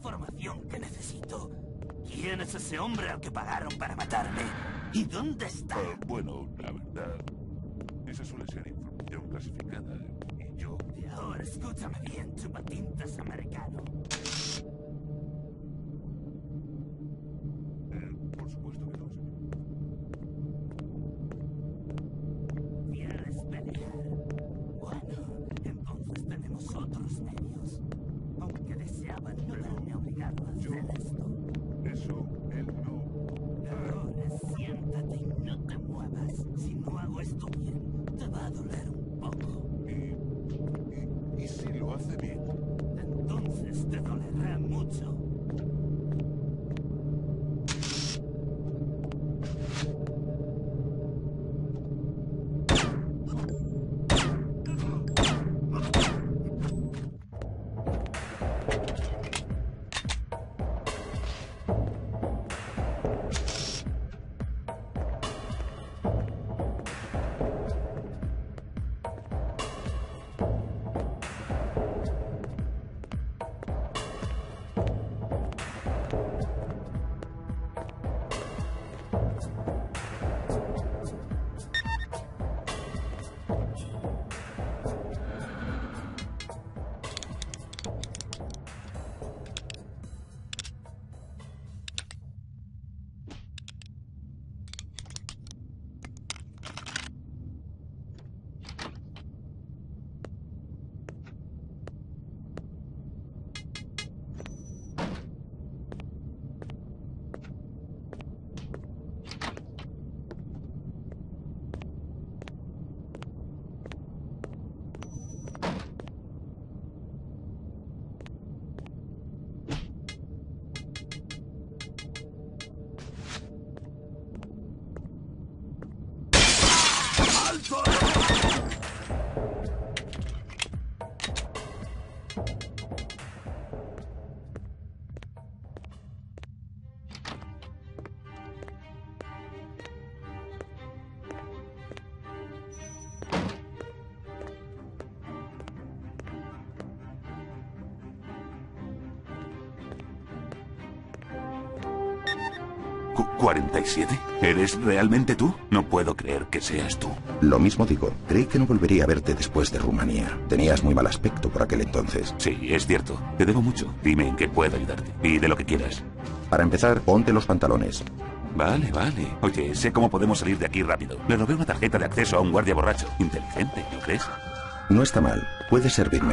información que necesito. ¿Quién es ese hombre al que pagaron para matarme? ¿Y dónde está? Bueno, la verdad, esa suele ser información clasificada. Y yo... Y ahora escúchame bien, chupatintas americano. Por supuesto que no, señor. ¿Quieres pelear? Bueno, entonces tenemos otros medios. Aunque deseaban no verme obligado a hacer esto. Eso, él no... Ahora siéntate y no te muevas. Si no hago esto bien, te va a doler un poco. ¿Y si lo hace bien? Entonces te dolerá mucho. ¿47? ¿Eres realmente tú? No puedo creer que seas tú. Lo mismo digo. Creí que no volvería a verte después de Rumanía. Tenías muy mal aspecto por aquel entonces. Sí, es cierto. Te debo mucho. Dime en qué puedo ayudarte. Y de lo que quieras. Para empezar, ponte los pantalones. Vale, vale. Oye, sé cómo podemos salir de aquí rápido. Le robé una tarjeta de acceso a un guardia borracho. Inteligente, ¿no crees? No está mal. Puedes servirme.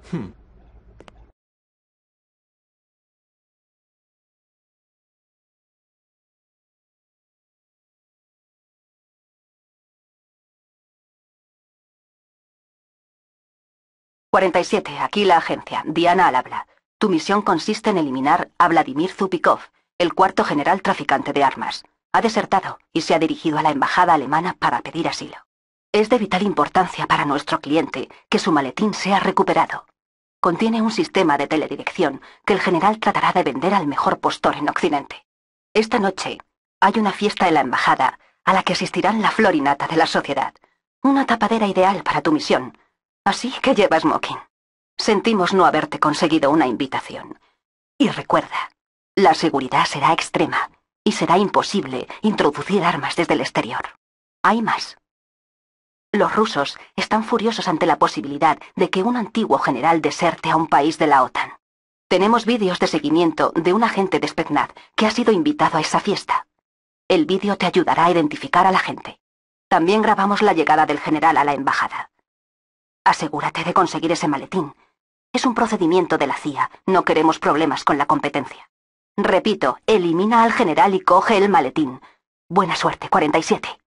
47, aquí la agencia. Diana al habla. Tu misión consiste en eliminar a Vladimir Zupikov, el cuarto general traficante de armas. Ha desertado y se ha dirigido a la embajada alemana para pedir asilo. Es de vital importancia para nuestro cliente que su maletín sea recuperado. Contiene un sistema de teledirección que el general tratará de vender al mejor postor en Occidente. Esta noche hay una fiesta en la embajada a la que asistirán la flor y nata de la sociedad. Una tapadera ideal para tu misión. Así que lleva smoking. Sentimos no haberte conseguido una invitación. Y recuerda, la seguridad será extrema y será imposible introducir armas desde el exterior. Hay más. Los rusos están furiosos ante la posibilidad de que un antiguo general deserte a un país de la OTAN. Tenemos vídeos de seguimiento de un agente de Spetsnaz que ha sido invitado a esa fiesta. El vídeo te ayudará a identificar a la gente. También grabamos la llegada del general a la embajada. Asegúrate de conseguir ese maletín. Es un procedimiento de la CIA. No queremos problemas con la competencia. Repito, elimina al general y coge el maletín. Buena suerte, 47.